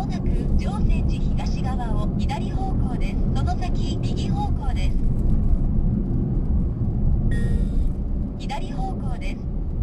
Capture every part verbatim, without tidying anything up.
もなく常泉寺東側を左方向です。その先右方向です。左方向です。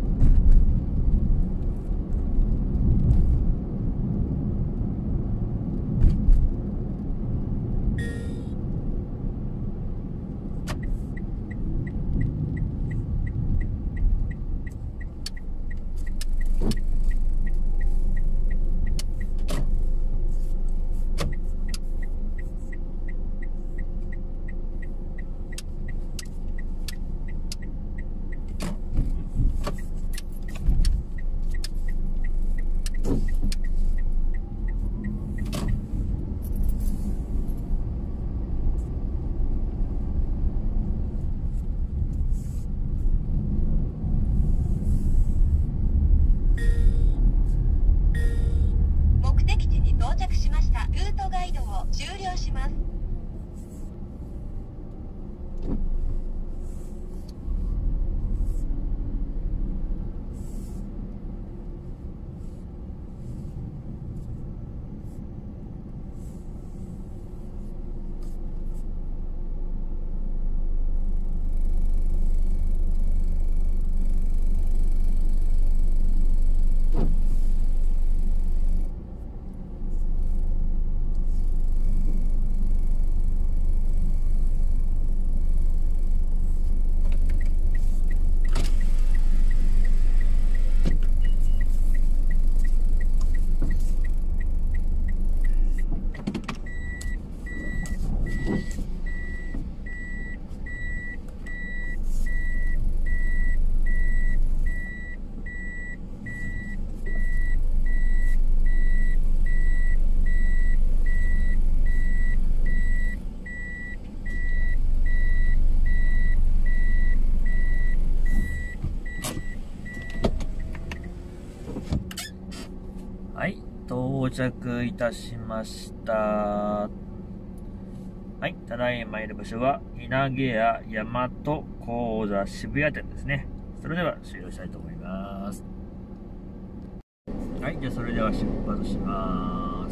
目的地に到着しました。ルートガイドを終了します。 はい、到着いたしました。はい、ただいまいる場所は稲毛屋大和講座渋谷店ですね。それでは終了したいと思います。はい、じゃあそれでは出発します。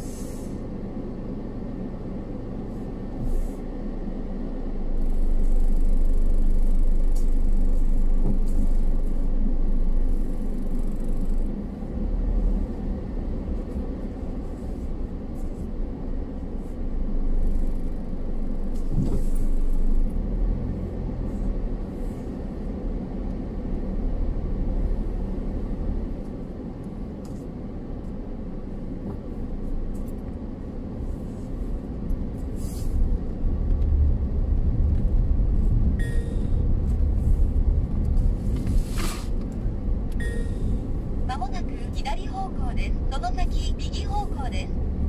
まもなく左方向です。その先右方向です。